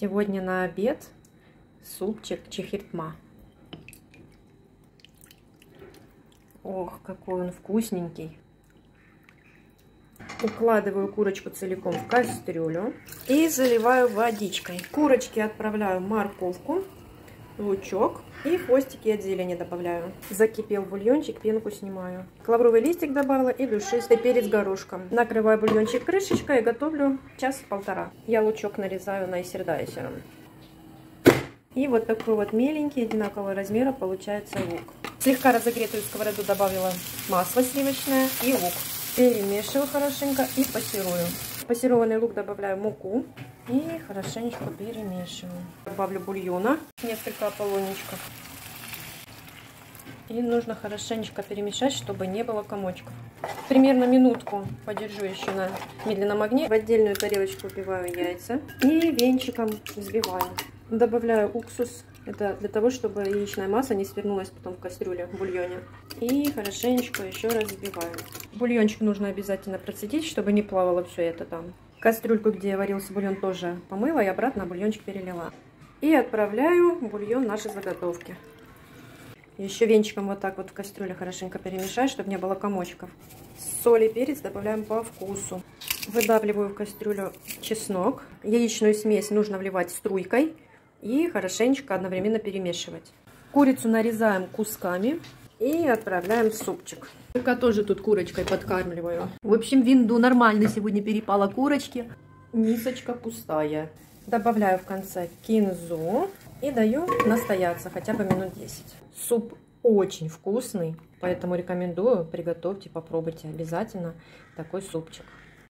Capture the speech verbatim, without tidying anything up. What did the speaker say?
Сегодня на обед супчик чехиртма. Ох, какой он вкусненький. Укладываю курочку целиком в кастрюлю и заливаю водичкой. Курочке отправляю морковку, лучок и хвостики от зелени добавляю. Закипел бульончик, пенку снимаю. Лавровый листик добавила и душистый перец горошком. Накрываю бульончик крышечкой и готовлю час-полтора. Я лучок нарезаю найсердайсером. И вот такой вот меленький, одинакового размера получается лук. В слегка разогретую сковороду добавила масло сливочное и лук. Перемешиваю хорошенько и пассерую. В пассерованный лук добавляю муку и хорошенечко перемешиваю. Добавлю бульона, несколько полоничков. И нужно хорошенечко перемешать, чтобы не было комочков. Примерно минутку подержу еще на медленном огне. В отдельную тарелочку убиваю яйца и венчиком взбиваю. Добавляю уксус. Это для того, чтобы яичная масса не свернулась потом в кастрюле, в бульоне. И хорошенечко еще раз взбиваю. Бульончик нужно обязательно процедить, чтобы не плавало все это там. Кастрюльку, где варился бульон, тоже помыла и обратно бульончик перелила. И отправляю в бульон наши заготовки. Еще венчиком вот так вот в кастрюле хорошенько перемешать, чтобы не было комочков. Соль и перец добавляем по вкусу. Выдавливаю в кастрюлю чеснок. Яичную смесь нужно вливать струйкой и хорошенечко одновременно перемешивать. Курицу нарезаем кусками и отправляем в супчик. Я тоже тут курочкой подкармливаю. В общем, винду нормально сегодня перепало курочки. Мисочка пустая. Добавляю в конце кинзу и даю настояться хотя бы минут десять. Суп очень вкусный, поэтому рекомендую, приготовьте, попробуйте обязательно такой супчик.